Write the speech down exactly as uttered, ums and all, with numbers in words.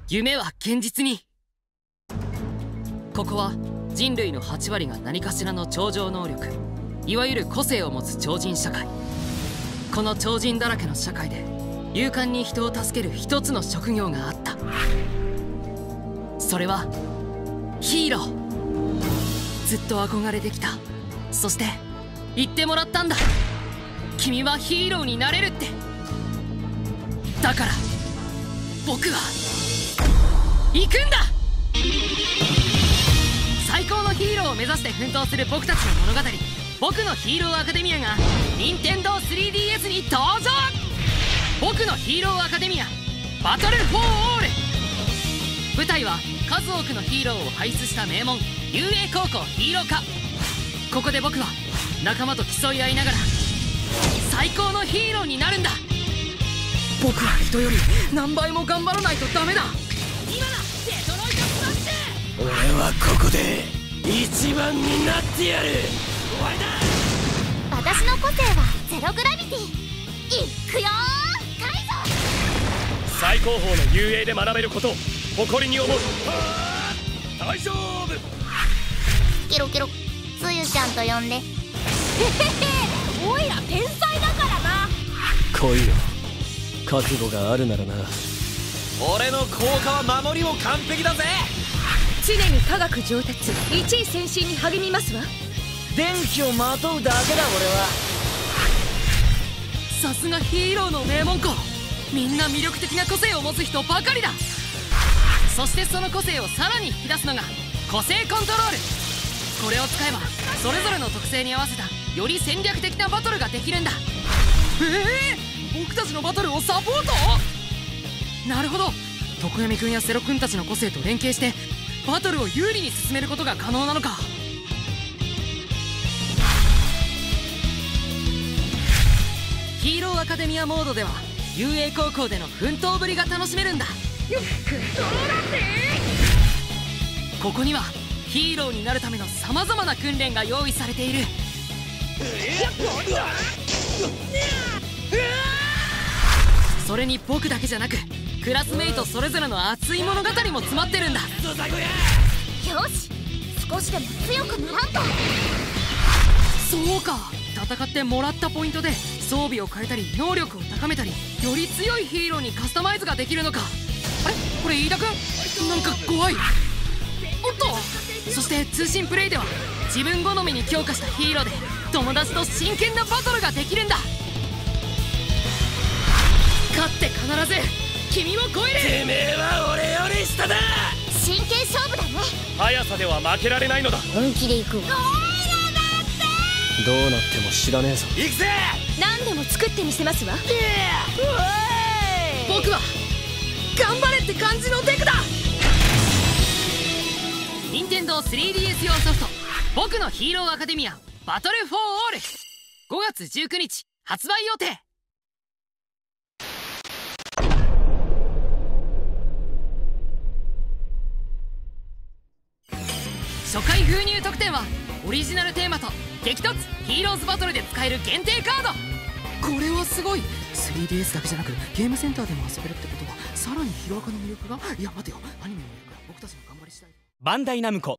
夢は現実に。ここは人類のはち割が何かしらの超常能力、いわゆる個性を持つ超人社会。この超人だらけの社会で勇敢に人を助ける一つの職業があった。それはヒーロー。ずっと憧れてきた。そして言ってもらったんだ。君はヒーローになれるって。だから僕は行くんだ。最高のヒーローを目指して奮闘する僕たちの物語、僕のヒーローアカデミアが任天堂 スリーディーエス に登場。僕のヒーローアカデミアバトルフォーオール。舞台は数多くのヒーローを輩出した名門雄英高校ヒーロー科。ここで僕は仲間と競い合いながら最高のヒーローになるんだ。僕は人より何倍も頑張らないとダメだ。今だデトロイトスマッシュ。 俺はここで一番になってやる。終わりだ。 私の個性はゼログラビティ。いくよー解除。 最高峰の雄英で学べることを誇りに思う。大丈夫。 キロキロつゆちゃんと呼んで。へへへ、おいら天才だからな。 来いよ、覚悟があるならな。俺の効果は守りも完璧だぜ。 常に科学上達、一位先進に励みますわ。 電気をまとうだけだ俺は。 さすがヒーローの名門校。みんな魅力的な個性を持つ人ばかりだ。そしてその個性をさらに引き出すのが個性コントロール。これを使えばそれぞれの特性に合わせたより戦略的なバトルができるんだ。ええー、僕たちのバトルをサポート。なるほど、徳闇くんやセロくんたちの個性と連携してバトルを有利に進めることが可能なのか。ヒーローアカデミアモードでは雄英高校での奮闘ぶりが楽しめるんだ。ここにはヒーローになるためのさまざまな訓練が用意されている。それに僕だけじゃなくクラスメイトそれぞれの熱い物語も詰まってるんだ。 よし、少しでも強くならんと。 そうか、戦ってもらったポイントで装備を変えたり能力を高めたりより強いヒーローにカスタマイズができるのか。あれ、これ飯田くんなんか怖い。おっと、そして通信プレイでは自分好みに強化したヒーローで友達と真剣なバトルができるんだ。勝って必ず君も超える。 てめえは俺より下だ。 真剣勝負だね。 速さでは負けられないのだ。 本気で行くわ。 どうなっても知らねえぞ。行くぜ。 何でも作ってみせますわ。 僕は頑張れって感じのデクだ。任天堂 スリーディーエス 用ソフト僕のヒーローアカデミアバトルフォーオールごがつじゅうくにち発売予定。初回封入特典はオリジナルテーマと激突ヒーローズバトルで使える限定カード。これはすごい。 スリーディーエス だけじゃなくゲームセンターでも遊べるってことはさらにヒロアカの魅力が。いや待てよ、アニメの魅力は僕たちの頑張り次第。 バンダイナムコ